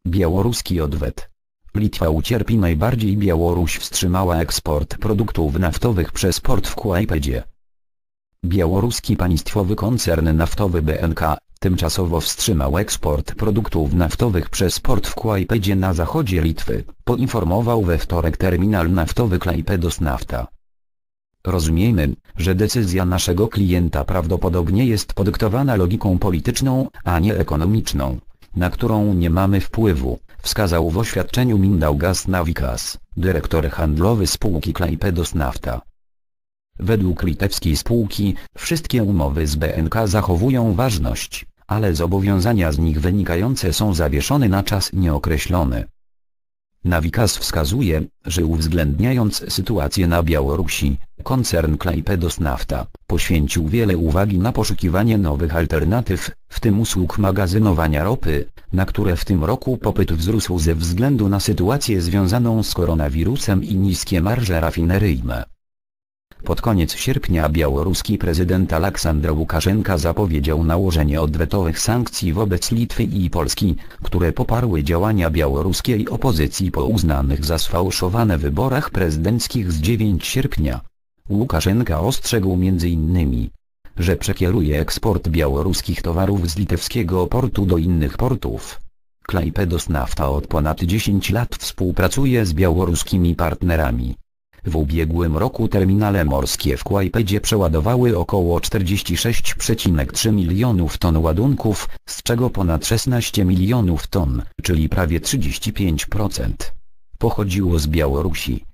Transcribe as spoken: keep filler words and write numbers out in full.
Białoruski odwet. Litwa ucierpi najbardziej. Białoruś wstrzymała eksport produktów naftowych przez port w Kłajpedzie. Białoruski państwowy koncern naftowy B N K tymczasowo wstrzymał eksport produktów naftowych przez port w Kłajpedzie na zachodzie Litwy, poinformował we wtorek terminal naftowy Klaipėdos Nafta. Rozumiemy, że decyzja naszego klienta prawdopodobnie jest podyktowana logiką polityczną, a nie ekonomiczną, na którą nie mamy wpływu, wskazał w oświadczeniu Mindaugas Navikas, dyrektor handlowy spółki Klaipėdos Nafta. Według litewskiej spółki, wszystkie umowy z B N K zachowują ważność, ale zobowiązania z nich wynikające są zawieszone na czas nieokreślony. Navikas wskazuje, że uwzględniając sytuację na Białorusi, koncern Klaipėdos Nafta poświęcił wiele uwagi na poszukiwanie nowych alternatyw, w tym usług magazynowania ropy, na które w tym roku popyt wzrósł ze względu na sytuację związaną z koronawirusem i niskie marże rafineryjne. Pod koniec sierpnia białoruski prezydent Aleksandr Łukaszenka zapowiedział nałożenie odwetowych sankcji wobec Litwy i Polski, które poparły działania białoruskiej opozycji po uznanych za sfałszowane wyborach prezydenckich z dziewiątego sierpnia. Łukaszenka ostrzegł między innymi, że przekieruje eksport białoruskich towarów z litewskiego portu do innych portów. Klaipėdos Nafta od ponad dziesięciu lat współpracuje z białoruskimi partnerami. W ubiegłym roku terminale morskie w Kłajpedzie przeładowały około czterdzieści sześć przecinek trzy milionów ton ładunków, z czego ponad szesnaście milionów ton, czyli prawie trzydzieści pięć procent, pochodziło z Białorusi.